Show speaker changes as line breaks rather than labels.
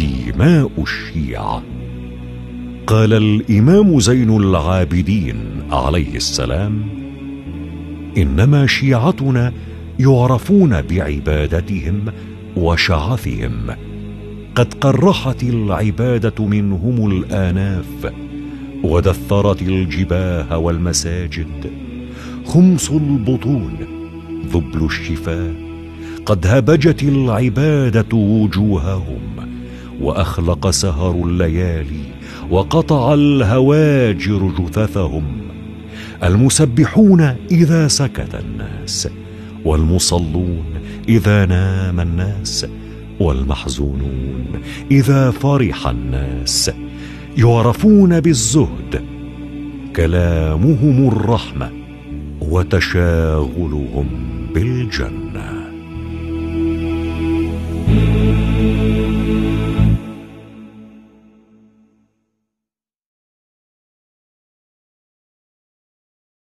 دماء الشيعة. قال الإمام زين العابدين عليه السلام: إنما شيعتنا يعرفون بعبادتهم وشعثهم، قد قرحت العبادة منهم الآناف، ودثرت الجباه والمساجد، خمس البطون، ذبل الشفاه، قد هبجت العبادة وجوههم، وأخلق سهر الليالي، وقطع الهواجر جثثهم. المسبحون إذا سكت الناس، والمصلون إذا نام الناس، والمحزونون إذا فرح الناس، يعرفون بالزهد، كلامهم الرحمة، وتشاغلهم بالجنة.